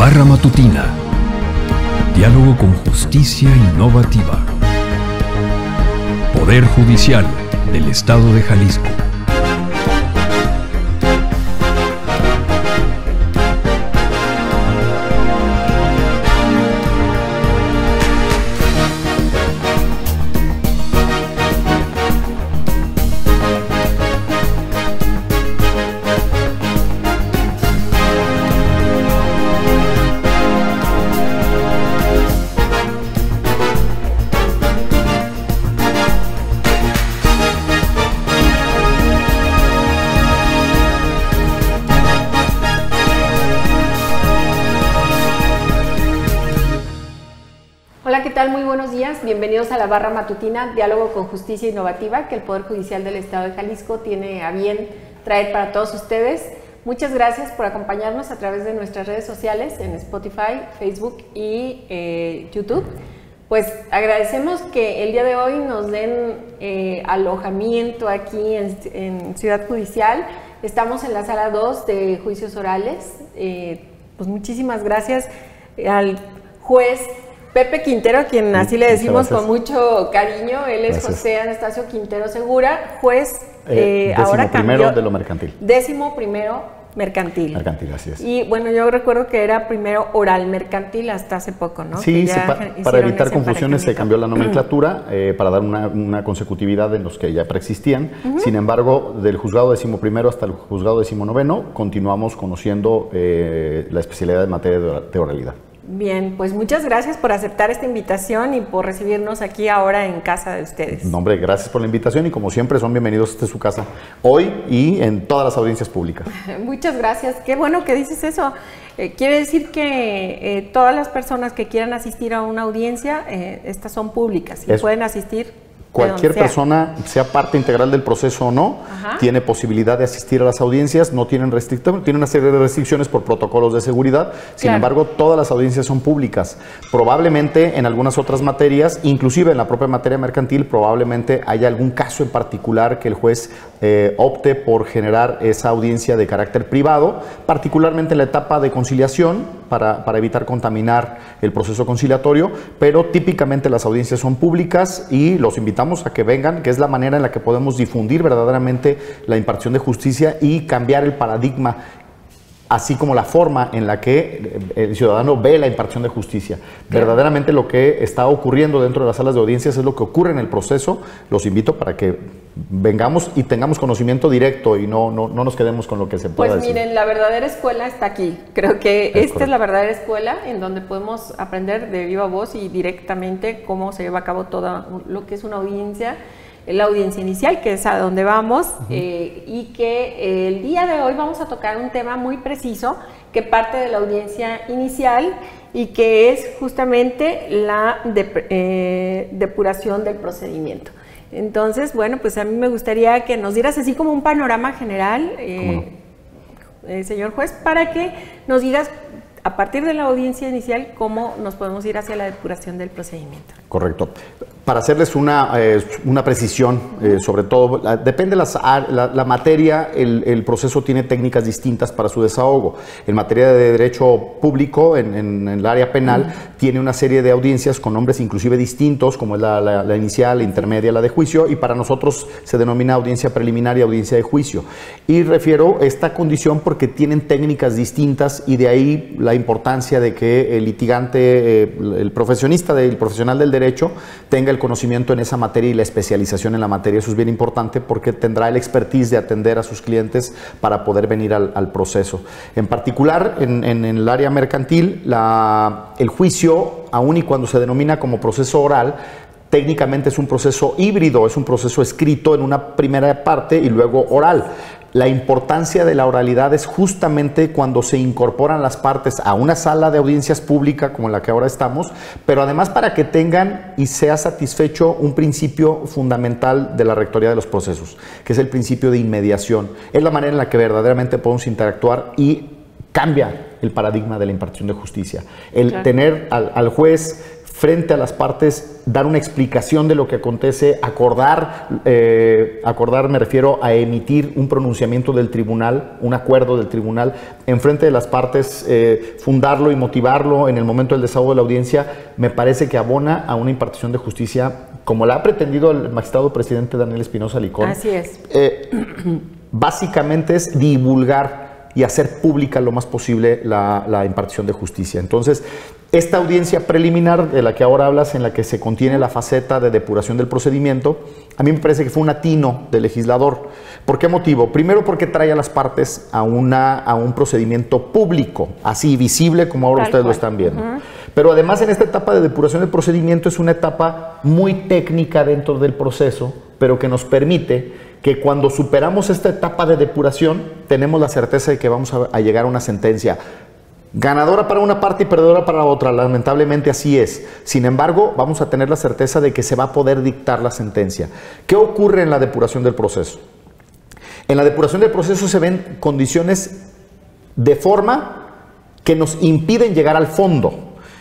Barra Matutina. Diálogo con justicia innovativa. Poder Judicial del Estado de Jalisco. Hola, ¿qué tal? Muy buenos días. Bienvenidos a la Barra Matutina, Diálogo con Justicia Innovativa, que el Poder Judicial del Estado de Jalisco tiene a bien traer para todos ustedes. Muchas gracias por acompañarnos a través de nuestras redes sociales en Spotify, Facebook y YouTube. Pues agradecemos que el día de hoy nos den alojamiento aquí en Ciudad Judicial. Estamos en la sala 2 de juicios orales. Pues muchísimas gracias al juez Pepe Quintero, a quien así le decimos con mucho cariño. Él es José Anastasio Quintero Segura, juez, ahora cambió de lo mercantil. 11º mercantil. Mercantil, así es. Y bueno, yo recuerdo que era primero oral mercantil hasta hace poco, ¿no? Sí, para evitar confusiones se cambió la nomenclatura para dar una consecutividad en los que ya preexistían. Sin embargo, del juzgado 11º hasta el juzgado 19º continuamos conociendo la especialidad en materia de oralidad. Bien, pues muchas gracias por aceptar esta invitación y por recibirnos aquí ahora en casa de ustedes. No, hombre, gracias por la invitación y como siempre son bienvenidos a esta su casa hoy y en todas las audiencias públicas. Muchas gracias, qué bueno que dices eso. Quiere decir que todas las personas que quieran asistir a una audiencia, estas son públicas y pueden asistir. Cualquier persona, sea parte integral del proceso o no, tiene posibilidad de asistir a las audiencias, no tienen tiene una serie de restricciones por protocolos de seguridad, sin embargo, todas las audiencias son públicas. Probablemente en algunas otras materias, inclusive en la propia materia mercantil, probablemente haya algún caso en particular que el juez opte por generar esa audiencia de carácter privado, particularmente en la etapa de conciliación, para evitar contaminar el proceso conciliatorio, pero típicamente las audiencias son públicas y los invitamos a que vengan, que es la manera en la que podemos difundir verdaderamente la impartición de justicia y cambiar el paradigma, así como la forma en la que el ciudadano ve la impartición de justicia. Verdaderamente lo que está ocurriendo dentro de las salas de audiencias es lo que ocurre en el proceso. Los invito para que vengamos y tengamos conocimiento directo y no nos quedemos con lo que se pueda decir. Pues miren, la verdadera escuela está aquí. Creo que esta es la verdadera escuela en donde podemos aprender de viva voz y directamente cómo se lleva a cabo todo lo que es una audiencia. La audiencia inicial, que es a donde vamos, y que el día de hoy vamos a tocar un tema muy preciso que parte de la audiencia inicial y que es justamente la depuración del procedimiento. Entonces, bueno, pues a mí me gustaría que nos dieras así como un panorama general, señor juez, para que nos digas a partir de la audiencia inicial cómo nos podemos ir hacia la depuración del procedimiento. Correcto. Para hacerles una precisión, sobre todo, depende de la materia, el proceso tiene técnicas distintas para su desahogo. En materia de derecho público, en el área penal, tiene una serie de audiencias con nombres inclusive distintos, como es la inicial, la intermedia, la de juicio, y para nosotros se denomina audiencia preliminar y audiencia de juicio. Y refiero esta condición porque tienen técnicas distintas y de ahí la importancia de que el litigante, el profesional del derecho, tenga el conocimiento en esa materia y la especialización en la materia. Eso es bien importante porque tendrá el expertise de atender a sus clientes para poder venir al proceso. En particular, en el área mercantil, el juicio, aun y cuando se denomina como proceso oral, técnicamente es un proceso híbrido, es un proceso escrito en una primera parte y luego oral. La importancia de la oralidad es justamente cuando se incorporan las partes a una sala de audiencias pública como la que ahora estamos, pero además para que tengan y sea satisfecho un principio fundamental de la rectoría de los procesos, que es el principio de inmediación. Es la manera en la que verdaderamente podemos interactuar y cambia el paradigma de la impartición de justicia. El tener al juez frente a las partes, dar una explicación de lo que acontece, acordar me refiero a emitir un pronunciamiento del tribunal, un acuerdo del tribunal, en frente de las partes, fundarlo y motivarlo en el momento del desahogo de la audiencia, me parece que abona a una impartición de justicia como la ha pretendido el magistrado presidente Daniel Espinosa Licón. Así es. Básicamente es divulgar y hacer pública lo más posible la impartición de justicia. Entonces, esta audiencia preliminar de la que ahora hablas, en la que se contiene la faceta de depuración del procedimiento, a mí me parece que fue un atino del legislador. ¿Por qué motivo? Primero, porque trae a las partes a un procedimiento público, así visible como ahora ustedes lo están viendo. Pero además, en esta etapa de depuración del procedimiento es una etapa muy técnica dentro del proceso, pero que nos permite que cuando superamos esta etapa de depuración, tenemos la certeza de que vamos a llegar a una sentencia ganadora para una parte y perdedora para la otra. Lamentablemente así es. Sin embargo, vamos a tener la certeza de que se va a poder dictar la sentencia. ¿Qué ocurre en la depuración del proceso? En la depuración del proceso se ven condiciones de forma que nos impiden llegar al fondo.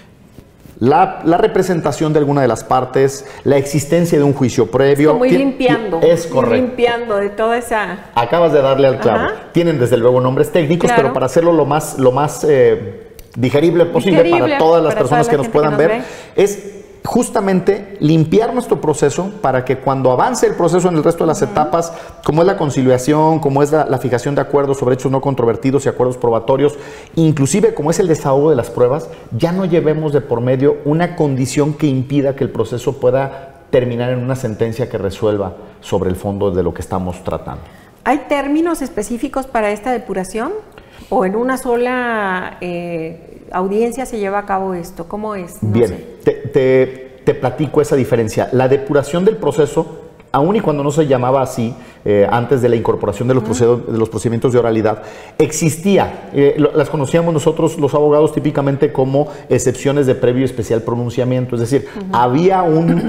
La representación de alguna de las partes, la existencia de un juicio previo. Es como ir limpiando. Es correcto. Ir limpiando de toda esa... Acabas de darle al clavo. Tienen desde luego nombres técnicos, pero para hacerlo lo más digerible posible para todas las personas que nos puedan ver, es justamente limpiar nuestro proceso para que cuando avance el proceso en el resto de las etapas, como es la conciliación, como es la fijación de acuerdos sobre hechos no controvertidos y acuerdos probatorios, inclusive como es el desahogo de las pruebas, ya no llevemos de por medio una condición que impida que el proceso pueda terminar en una sentencia que resuelva sobre el fondo de lo que estamos tratando. ¿Hay términos específicos para esta depuración? ¿O en una sola audiencia se lleva a cabo esto? ¿Cómo es? No Bien, sé. te platico esa diferencia. La depuración del proceso, aun y cuando no se llamaba así, antes de la incorporación de los procedimientos de oralidad, existía. Las conocíamos nosotros, los abogados, típicamente como excepciones de previo y especial pronunciamiento. Es decir, había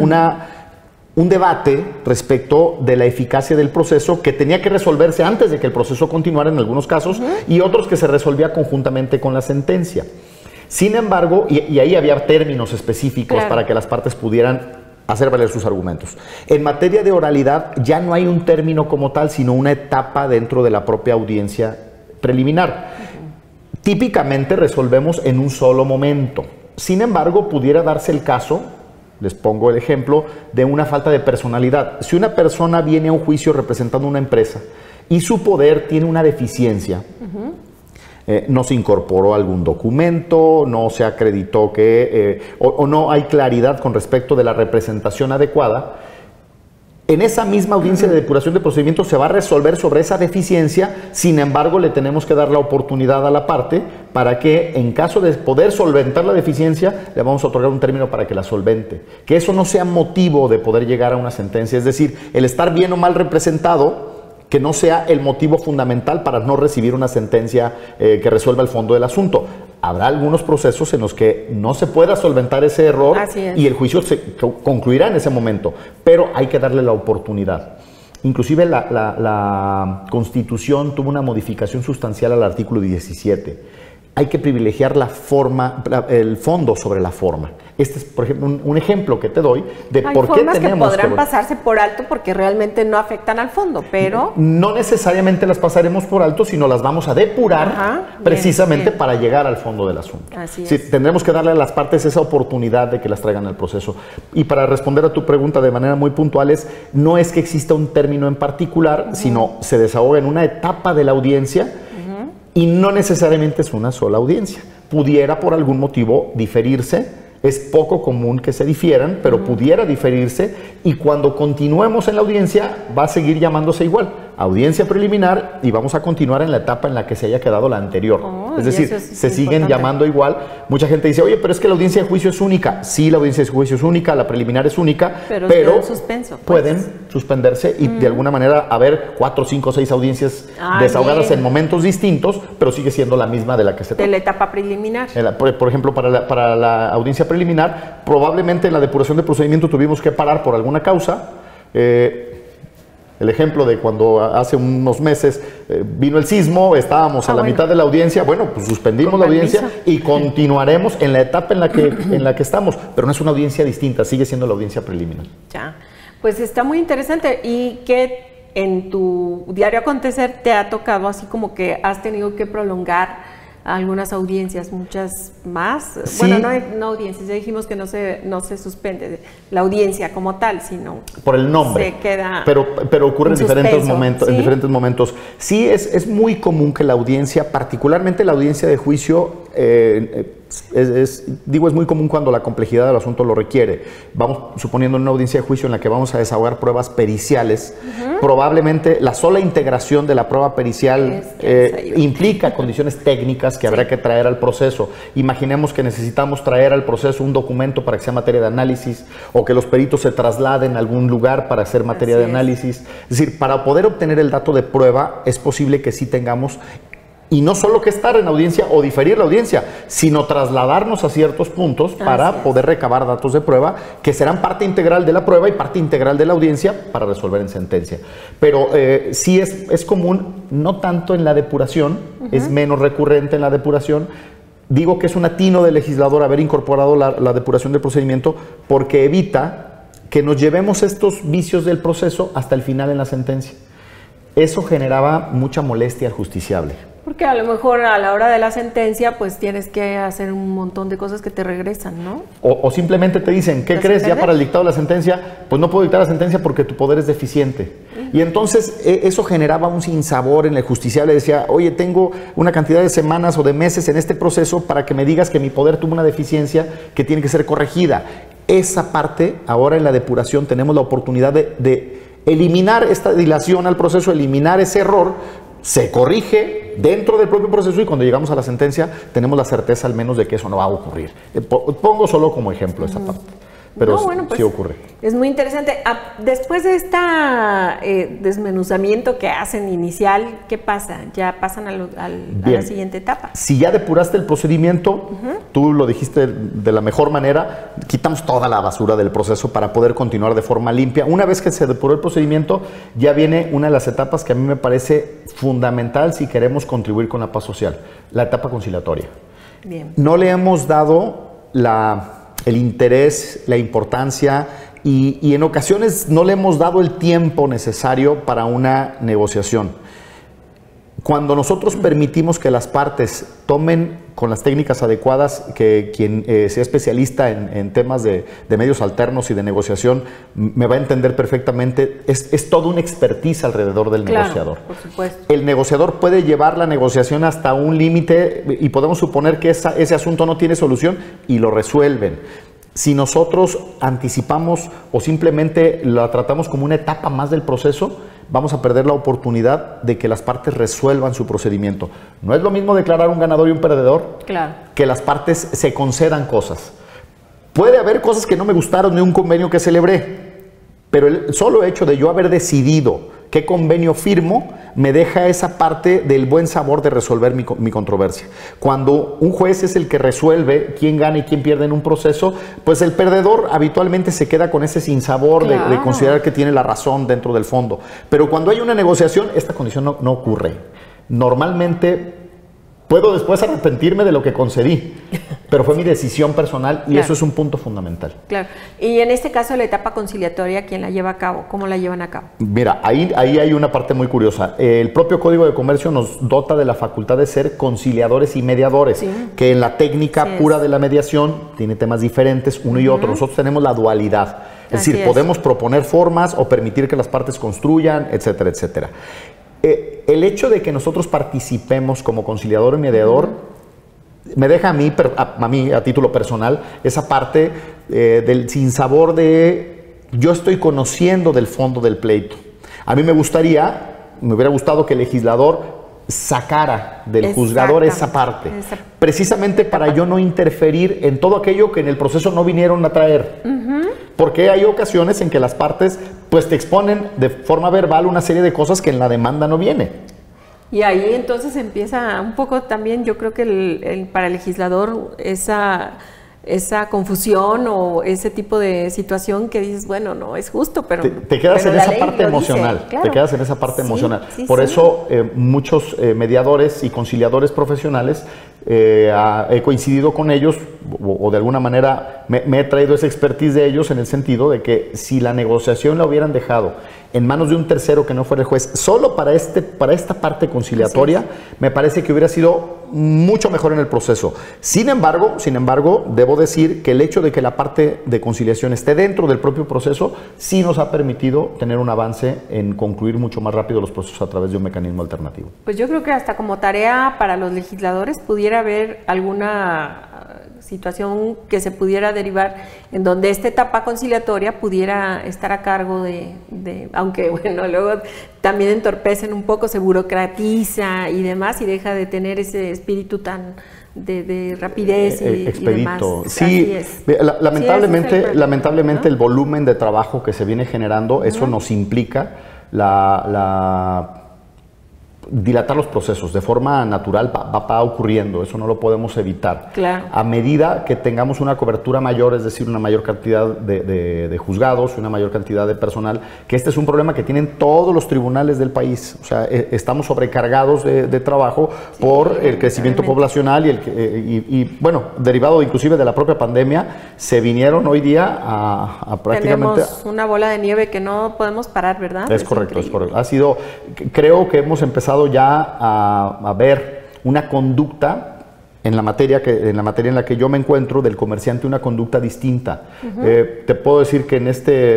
un debate respecto de la eficacia del proceso que tenía que resolverse antes de que el proceso continuara en algunos casos y otros que se resolvía conjuntamente con la sentencia. Sin embargo, y ahí había términos específicos para que las partes pudieran hacer valer sus argumentos. En materia de oralidad ya no hay un término como tal, sino una etapa dentro de la propia audiencia preliminar. Típicamente resolvemos en un solo momento. Sin embargo, pudiera darse el caso, les pongo el ejemplo, de una falta de personalidad. Si una persona viene a un juicio representando una empresa y su poder tiene una deficiencia, no se incorporó algún documento, no se acreditó que, o no hay claridad con respecto de la representación adecuada, en esa misma audiencia de depuración de procedimientos se va a resolver sobre esa deficiencia. Sin embargo, le tenemos que dar la oportunidad a la parte para que, en caso de poder solventar la deficiencia, le vamos a otorgar un término para que la solvente. Que eso no sea motivo de poder llegar a una sentencia. Es decir, el estar bien o mal representado, que no sea el motivo fundamental para no recibir una sentencia que resuelva el fondo del asunto. Habrá algunos procesos en los que no se pueda solventar ese error y el juicio concluirá en ese momento, pero hay que darle la oportunidad. Inclusive la Constitución tuvo una modificación sustancial al artículo 17. Hay que privilegiar la forma, el fondo sobre la forma. Este es, por ejemplo, un ejemplo que te doy de por qué tenemos que podrán pasarse por alto porque realmente no afectan al fondo, pero... No necesariamente las pasaremos por alto, sino las vamos a depurar precisamente para llegar al fondo del asunto. Así es. Sí, tendremos que darle a las partes esa oportunidad de que las traigan al proceso. Y para responder a tu pregunta de manera muy puntual, no es que exista un término en particular, sino se desahoga en una etapa de la audiencia. Y no necesariamente es una sola audiencia. Pudiera por algún motivo diferirse. Es poco común que se difieran, pero pudiera diferirse. Y cuando continuemos en la audiencia, va a seguir llamándose igual. Audiencia preliminar y vamos a continuar en la etapa en la que se haya quedado la anterior. Es decir, se siguen llamando igual. Mucha gente dice, oye, pero es que la audiencia de juicio es única. Sí, la audiencia de juicio es única, la preliminar es única, pero suspenso, pueden suspenderse y de alguna manera haber 4, 5, 6 audiencias desahogadas en momentos distintos, pero sigue siendo la misma de la que se trata. De la etapa preliminar. Por ejemplo, para la audiencia preliminar, probablemente en la depuración de procedimiento tuvimos que parar por alguna causa. el ejemplo de cuando hace unos meses vino el sismo, estábamos a la mitad de la audiencia, bueno, pues suspendimos la audiencia y continuaremos en la etapa en la que estamos, pero no es una audiencia distinta, sigue siendo la audiencia preliminar. Ya, pues está muy interesante. ¿Y qué en tu diario acontecer te ha tocado así como que has tenido que prolongar algunas audiencias, muchas más? Sí. Bueno, no audiencias, ya dijimos que no se suspende la audiencia como tal, sino por el nombre, se queda pero ocurre en diferentes momentos. ¿sí? En diferentes momentos. Sí, es muy común que la audiencia, particularmente la audiencia de juicio, es muy común cuando la complejidad del asunto lo requiere. Vamos suponiendo una audiencia de juicio en la que vamos a desahogar pruebas periciales, probablemente la sola integración de la prueba pericial implica condiciones técnicas que habrá que traer al proceso. Imaginemos que necesitamos traer al proceso un documento para que sea materia de análisis, o que los peritos se trasladen a algún lugar para hacer materia de análisis. Es decir, para poder obtener el dato de prueba es posible que sí tengamos, y no solo que estar en audiencia o diferir la audiencia, sino trasladarnos a ciertos puntos para poder recabar datos de prueba que serán parte integral de la prueba y parte integral de la audiencia para resolver en sentencia. Pero sí es común, no tanto en la depuración, es menos recurrente en la depuración. Digo que es un atino del legislador haber incorporado la depuración del procedimiento, porque evita que nos llevemos estos vicios del proceso hasta el final en la sentencia. Eso generaba mucha molestia al justiciable. Porque a lo mejor a la hora de la sentencia pues tienes que hacer un montón de cosas que te regresan, ¿no? O simplemente te dicen, ¿qué crees? Ya para el dictado de la sentencia, pues no puedo dictar la sentencia porque tu poder es deficiente. Y entonces eso generaba un sinsabor en el justiciable. Decía, oye, tengo una cantidad de semanas o de meses en este proceso para que me digas que mi poder tuvo una deficiencia que tiene que ser corregida. Esa parte, ahora en la depuración tenemos la oportunidad de eliminar esta dilación al proceso, eliminar ese error, se corrige dentro del propio proceso y cuando llegamos a la sentencia tenemos la certeza al menos de que eso no va a ocurrir. Pongo solo como ejemplo esa parte, pero no, bueno, pues, sí ocurre. Es muy interesante. Después de este desmenuzamiento que hacen inicial, ¿qué pasa? ¿Ya pasan a la siguiente etapa? Si ya depuraste el procedimiento, tú lo dijiste de la mejor manera, quitamos toda la basura del proceso para poder continuar de forma limpia. Una vez que se depuró el procedimiento, ya viene una de las etapas que a mí me parece fundamental si queremos contribuir con la paz social, la etapa conciliatoria. Bien. No le hemos dado el interés, la importancia y en ocasiones no le hemos dado el tiempo necesario para una negociación. Cuando nosotros permitimos que las partes tomen con las técnicas adecuadas, que quien sea especialista en temas de medios alternos y de negociación me va a entender perfectamente, es toda una expertise alrededor del negociador. Por supuesto. El negociador puede llevar la negociación hasta un límite y podemos suponer que ese asunto no tiene solución y lo resuelven. Si nosotros anticipamos o simplemente la tratamos como una etapa más del proceso, vamos a perder la oportunidad de que las partes resuelvan su procedimiento. No es lo mismo declarar un ganador y un perdedor, que las partes se concedan cosas. Puede haber cosas que no me gustaron de un convenio que celebré, pero el solo hecho de yo haber decidido qué convenio firmo me deja esa parte del buen sabor de resolver mi controversia. Cuando un juez es el que resuelve quién gana y quién pierde en un proceso, pues el perdedor habitualmente se queda con ese sinsabor de considerar que tiene la razón dentro del fondo. Pero cuando hay una negociación, esta condición no ocurre. Normalmente puedo después arrepentirme de lo que concedí, pero fue mi decisión personal y eso es un punto fundamental. Claro. Y en este caso, la etapa conciliatoria, ¿quién la lleva a cabo? ¿Cómo la llevan a cabo? Mira, ahí hay una parte muy curiosa. El propio Código de Comercio nos dota de la facultad de ser conciliadores y mediadores, que en la técnica pura de la mediación tiene temas diferentes, uno y otro. Nosotros tenemos la dualidad. Es decir, podemos proponer formas o permitir que las partes construyan, etcétera, etcétera. El hecho de que nosotros participemos como conciliador y mediador me deja a mí a título personal esa parte del sinsabor de yo estoy conociendo del fondo del pleito. A mí me hubiera gustado que el legislador sacara del juzgador esa parte, precisamente para yo no interferir en todo aquello que en el proceso no vinieron a traer. Porque hay ocasiones en que las partes pues te exponen de forma verbal una serie de cosas que en la demanda no viene. Y ahí entonces empieza un poco también, yo creo que para el legislador esa esa confusión o ese tipo de situación que dices, bueno, no es justo, pero te quedas pero en la esa ley parte lo emocional, dice, claro. te quedas en esa parte emocional. Sí, Por sí. eso muchos mediadores y conciliadores profesionales he coincidido con ellos o de alguna manera me he traído esa expertise de ellos en el sentido de que si la negociación la hubieran dejado en manos de un tercero que no fuera el juez, solo para esta parte conciliatoria, me parece que hubiera sido mucho mejor en el proceso. Sin embargo, debo decir que el hecho de que la parte de conciliación esté dentro del propio proceso, sí nos ha permitido tener un avance en concluir mucho más rápido los procesos a través de un mecanismo alternativo. Pues yo creo que hasta como tarea para los legisladores pudiera haber alguna situación que se pudiera derivar en donde esta etapa conciliatoria pudiera estar a cargo de aunque bueno, luego también entorpecen un poco, se burocratiza y demás y deja de tener ese espíritu tan de rapidez y demás. Sí, lamentablemente ¿no? El volumen de trabajo que se viene generando, eso nos implica dilatar los procesos de forma natural, va ocurriendo, eso no lo podemos evitar. Claro. A medida que tengamos una cobertura mayor, es decir, una mayor cantidad de juzgados, una mayor cantidad de personal, que este es un problema que tienen todos los tribunales del país, o sea, estamos sobrecargados de trabajo por el crecimiento poblacional y bueno, derivado inclusive de la propia pandemia, se vinieron hoy día a prácticamente... Tenemos una bola de nieve que no podemos parar, ¿verdad? Es correcto, es correcto. Creo que hemos empezado ya a ver una conducta en la materia en la que yo me encuentro del comerciante, una conducta distinta. Te puedo decir que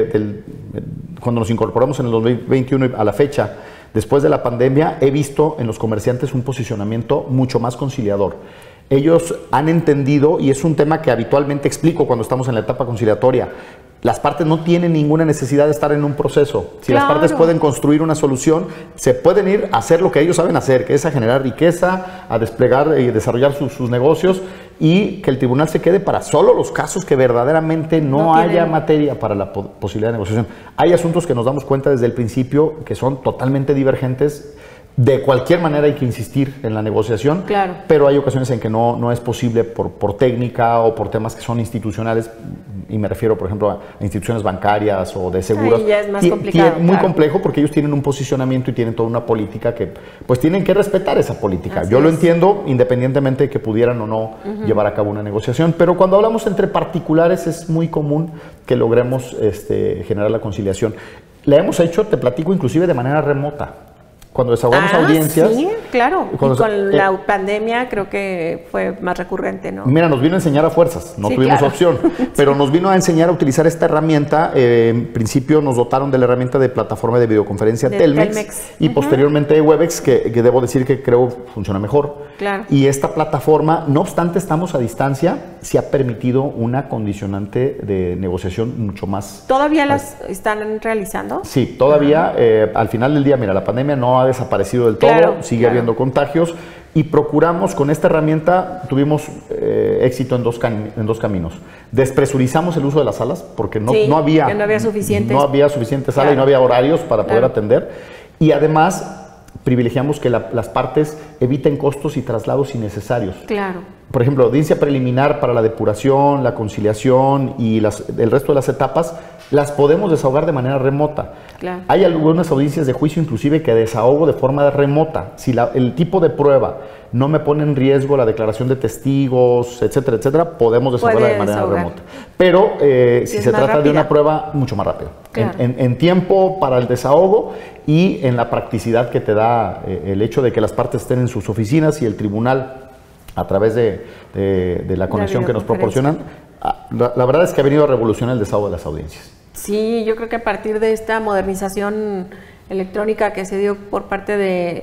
cuando nos incorporamos en el 2021 a la fecha, después de la pandemia, he visto en los comerciantes un posicionamiento mucho más conciliador. Ellos han entendido, y es un tema que habitualmente explico cuando estamos en la etapa conciliatoria, las partes no tienen ninguna necesidad de estar en un proceso. Si las partes pueden construir una solución, se pueden ir a hacer lo que ellos saben hacer, que es a generar riqueza, a desplegar y desarrollar sus negocios, y que el tribunal se quede para solo los casos que verdaderamente no haya materia para la posibilidad de negociación. Hay asuntos que nos damos cuenta desde el principio que son totalmente divergentes. De cualquier manera hay que insistir en la negociación, pero hay ocasiones en que no es posible por técnica o por temas que son institucionales, y me refiero, por ejemplo, a instituciones bancarias o de seguros. Ahí ya es más complicado. Muy complejo, porque ellos tienen un posicionamiento y tienen toda una política que pues tienen que respetar esa política. Yo lo entiendo, independientemente de que pudieran o no llevar a cabo una negociación, pero cuando hablamos entre particulares es muy común que logremos generar la conciliación. La hemos hecho, te platico, inclusive de manera remota. Cuando desahogamos audiencias... Sí, claro. Y con la pandemia creo que fue más recurrente, ¿no? Mira, nos vino a enseñar a fuerzas, no tuvimos opción, pero nos vino a enseñar a utilizar esta herramienta. En principio nos dotaron de la herramienta de plataforma de videoconferencia Telmex y posteriormente de Webex, que debo decir que creo funciona mejor. Claro. Y esta plataforma, no obstante estamos a distancia, sí ha permitido una condicionante de negociación mucho más... ¿Todavía las están realizando? Sí, todavía. Al final del día, mira, la pandemia no ha desaparecido del todo, sigue habiendo contagios, y procuramos con esta herramienta, tuvimos éxito en dos caminos. Despresurizamos el uso de las salas porque no había suficiente sala y no había horarios para poder atender, y además privilegiamos que las partes eviten costos y traslados innecesarios. Claro. Por ejemplo, audiencia preliminar para la depuración, la conciliación y el resto de las etapas las podemos desahogar de manera remota. Claro. Hay algunas audiencias de juicio inclusive que desahogo de forma remota. Si el tipo de prueba no me pone en riesgo la declaración de testigos, etcétera, etcétera, podemos desahogarla de manera remota. Pero si se trata de una prueba, mucho más rápido. Claro. En tiempo para el desahogo y en la practicidad que te da el hecho de que las partes estén en sus oficinas y el tribunal, a través de la conexión que nos proporcionan, la verdad es que ha venido a revolucionar el desahogo de las audiencias. Sí, yo creo que a partir de esta modernización electrónica que se dio por parte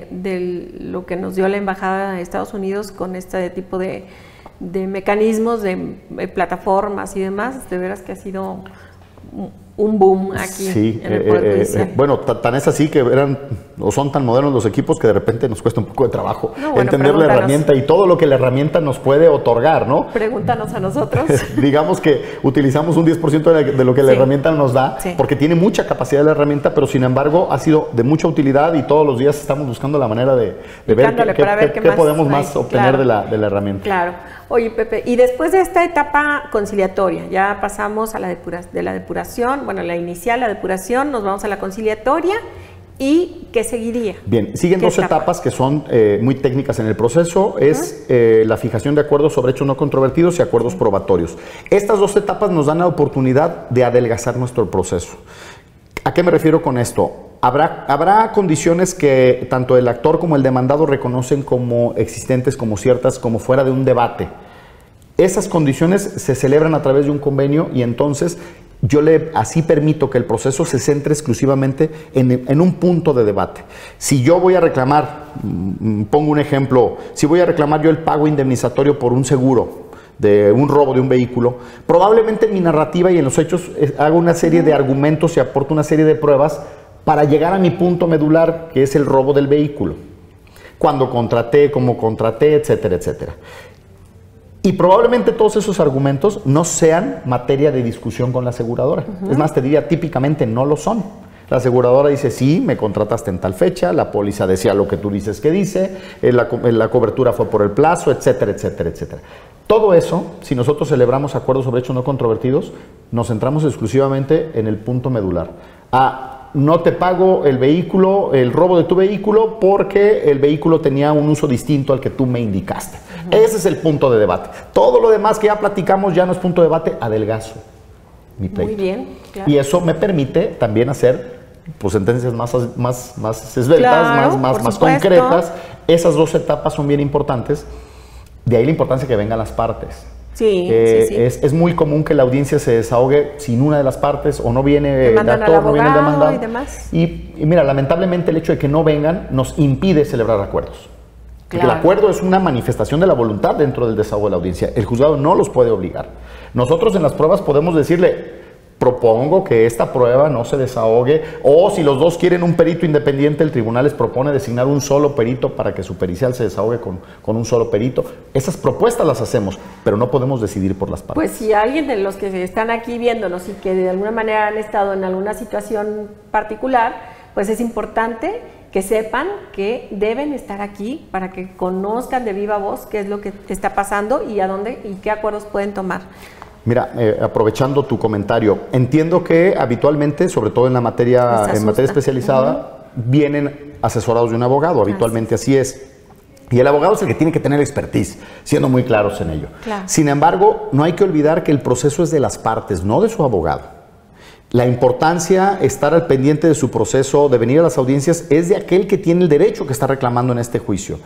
de lo que nos dio la Embajada de Estados Unidos con este tipo de mecanismos, de plataformas y demás, de veras que ha sido un boom aquí en el Poder Judicial. Bueno, tan es así que eran o son tan modernos los equipos que de repente nos cuesta un poco de trabajo entender la pregúntanos. herramienta y todo lo que la herramienta nos puede otorgar, ¿no? Pregúntanos a nosotros. Digamos que utilizamos un 10% de lo que la herramienta nos da, porque tiene mucha capacidad la herramienta, pero sin embargo ha sido de mucha utilidad y todos los días estamos buscando la manera de ver qué podemos más obtener de la herramienta. Claro. Oye, Pepe, y después de esta etapa conciliatoria, ya pasamos a la depuración, bueno, la inicial, la depuración, nos vamos a la conciliatoria, ¿y qué seguiría? Bien, siguen dos etapas que son muy técnicas en el proceso, es la fijación de acuerdos sobre hechos no controvertidos y acuerdos probatorios. Estas dos etapas nos dan la oportunidad de adelgazar nuestro proceso. ¿A qué me refiero con esto? Habrá condiciones que tanto el actor como el demandado reconocen como existentes, como ciertas, como fuera de un debate. Esas condiciones se celebran a través de un convenio y entonces yo así permito que el proceso se centre exclusivamente en un punto de debate. Si yo voy a reclamar, pongo un ejemplo, si voy a reclamar yo el pago indemnizatorio por un seguro, de un robo de un vehículo, probablemente en mi narrativa y en los hechos hago una serie de argumentos y aporto una serie de pruebas para llegar a mi punto medular, que es el robo del vehículo. Cuando contraté, cómo contraté, etcétera, etcétera. Y probablemente todos esos argumentos no sean materia de discusión con la aseguradora. Es más, te diría, típicamente no lo son. La aseguradora dice, sí, me contrataste en tal fecha, la póliza decía lo que tú dices que dice, la cobertura fue por el plazo, etcétera, etcétera, etcétera. Todo eso, si nosotros celebramos acuerdos sobre hechos no controvertidos, nos centramos exclusivamente en el punto medular. No te pago el vehículo, el robo de tu vehículo, porque el vehículo tenía un uso distinto al que tú me indicaste. Ese es el punto de debate. Todo lo demás que ya platicamos ya no es punto de debate, adelgazo mi pleito. Muy bien, claro. Y eso me permite también hacer sentencias más esbeltas, claro, más concretas. Esas dos etapas son bien importantes. De ahí la importancia que vengan las partes. Sí, sí. Es muy común que la audiencia se desahogue sin una de las partes o no viene el actor, no viene el demandado. Y demás. Y mira, lamentablemente el hecho de que no vengan nos impide celebrar acuerdos. Porque el acuerdo es una manifestación de la voluntad dentro del desahogo de la audiencia. El juzgado no los puede obligar. Nosotros en las pruebas podemos decirle, propongo que esta prueba no se desahogue, o si los dos quieren un perito independiente, el tribunal les propone designar un solo perito para que su pericial se desahogue con un solo perito. Esas propuestas las hacemos, pero no podemos decidir por las partes. Pues si alguien de los que están aquí viéndonos y que de alguna manera han estado en alguna situación particular, pues es importante que sepan que deben estar aquí para que conozcan de viva voz qué es lo que está pasando y a dónde y qué acuerdos pueden tomar. Mira, aprovechando tu comentario, entiendo que habitualmente, sobre todo en materia especializada, vienen asesorados de un abogado, habitualmente así es. Y el abogado es el que tiene que tener expertise, siendo muy claros en ello. Claro. Sin embargo, no hay que olvidar que el proceso es de las partes, no de su abogado. La importancia, estar al pendiente de su proceso, de venir a las audiencias, es de aquel que tiene el derecho que está reclamando en este juicio.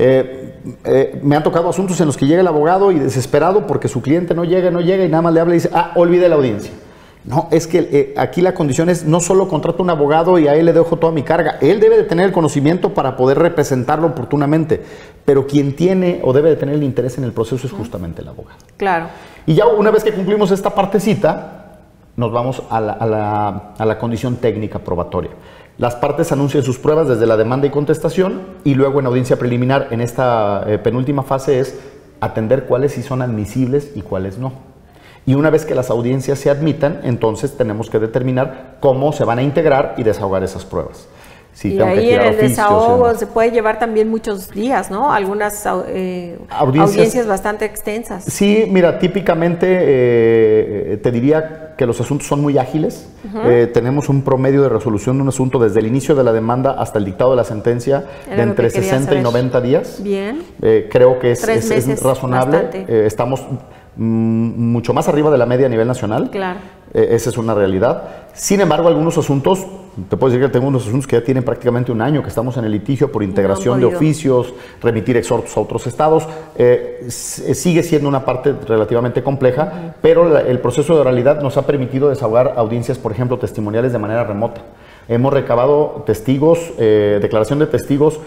Me han tocado asuntos en los que llega el abogado y desesperado porque su cliente no llega y nada más le habla y dice, olvide la audiencia. No, es que aquí la condición es, no solo contrato un abogado y a él le dejo toda mi carga, él debe de tener el conocimiento para poder representarlo oportunamente, pero quien tiene o debe de tener el interés en el proceso es justamente el abogado. Claro. Y ya una vez que cumplimos esta partecita, nos vamos a la condición técnica probatoria. Las partes anuncian sus pruebas desde la demanda y contestación y luego en audiencia preliminar, en esta penúltima fase, es atender cuáles sí son admisibles y cuáles no. Y una vez que las audiencias se admitan, entonces tenemos que determinar cómo se van a integrar y desahogar esas pruebas. Sí, y ahí en el desahogo se puede llevar también muchos días, ¿no? Algunas audiencias bastante extensas. Sí, mira, típicamente te diría que los asuntos son muy ágiles. Tenemos un promedio de resolución de un asunto desde el inicio de la demanda hasta el dictado de la sentencia de entre 60 y 90 días. Bien. Creo que es razonable. Estamos mucho más arriba de la media a nivel nacional. Claro. Esa es una realidad. Sin embargo, algunos asuntos, te puedo decir que tengo unos asuntos que ya tienen prácticamente un año que estamos en el litigio por integración de oficios, remitir exhortos a otros estados. Sigue siendo una parte relativamente compleja, pero el proceso de oralidad nos ha permitido desahogar audiencias, por ejemplo, testimoniales de manera remota. Hemos recabado testigos, declaración de testigos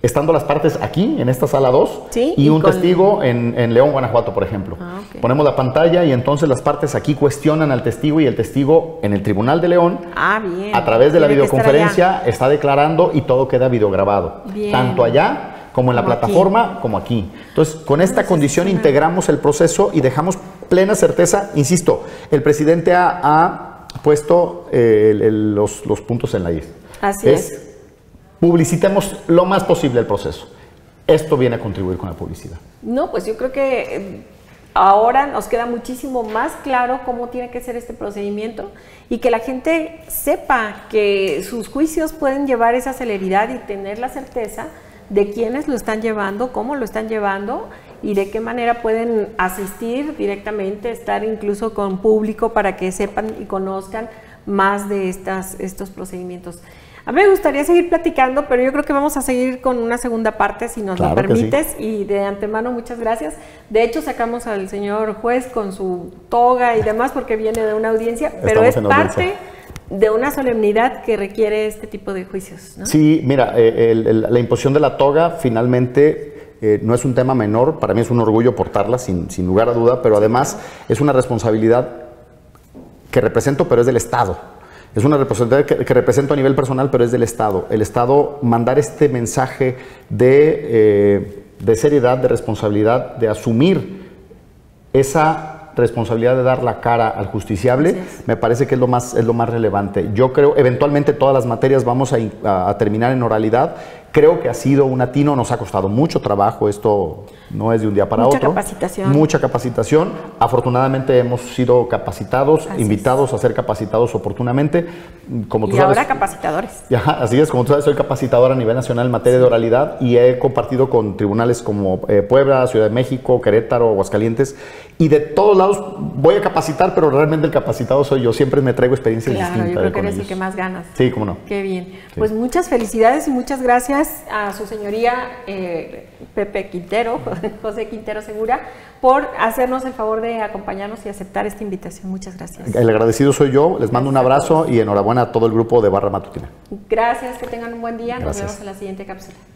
estando las partes aquí, en esta sala 2, ¿Sí? y un testigo en León, Guanajuato, por ejemplo. Okay. Ponemos la pantalla y entonces las partes aquí cuestionan al testigo y el testigo en el Tribunal de León, bien. a través de la videoconferencia, está declarando y todo queda videograbado. Bien. Tanto allá como en la plataforma, aquí, como aquí. Entonces, con esta condición integramos el proceso y dejamos plena certeza. Insisto, el presidente ha puesto los puntos en la I. Así es. Publicitemos lo más posible el proceso. Esto viene a contribuir con la publicidad. No, pues yo creo que ahora nos queda muchísimo más claro cómo tiene que ser este procedimiento y que la gente sepa que sus juicios pueden llevar esa celeridad y tener la certeza de quiénes lo están llevando, cómo lo están llevando y de qué manera pueden asistir directamente, estar incluso con público para que sepan y conozcan más de estos procedimientos. A mí me gustaría seguir platicando, pero yo creo que vamos a seguir con una segunda parte, si nos lo permites, sí. Y de antemano muchas gracias. De hecho, sacamos al señor juez con su toga y demás porque viene de una audiencia, pero es parte de una solemnidad que requiere este tipo de juicios, ¿no? Sí, mira, la imposición de la toga finalmente no es un tema menor, para mí es un orgullo portarla sin lugar a duda, pero además es una responsabilidad que represento, pero es del Estado. Es una responsabilidad que represento a nivel personal, pero es del Estado. El Estado mandar este mensaje de seriedad, de responsabilidad, de asumir esa responsabilidad de dar la cara al justiciable, me parece que es lo más relevante. Yo creo, eventualmente todas las materias vamos a terminar en oralidad. Creo que ha sido un atino, nos ha costado mucho trabajo, esto no es de un día para otro. Mucha capacitación. Afortunadamente hemos sido capacitados, invitados a ser capacitados oportunamente. Como tú sabes, ahora capacitadores. Así es, como tú sabes, soy capacitador a nivel nacional en materia de oralidad y he compartido con tribunales como Puebla, Ciudad de México, Querétaro, Aguascalientes, y de todos lados voy a capacitar, pero realmente el capacitado soy yo. Siempre me traigo experiencias distintas. Yo creo que eres el que más ganas. Sí, cómo no. Qué bien. Sí. Pues muchas felicidades y muchas gracias a su señoría Pepe Quintero, José Quintero Segura, por hacernos el favor de acompañarnos y aceptar esta invitación. Muchas gracias. El agradecido soy yo, les mando un abrazo y enhorabuena a todo el grupo de Barra Matutina. Gracias, que tengan un buen día. Nos vemos en la siguiente cápsula.